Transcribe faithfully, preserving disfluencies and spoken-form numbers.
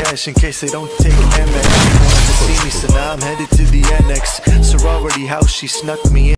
dash in case they don't take M X. Wanted to see me, so now I'm headed to the annex. Sorority house, she snuck me in.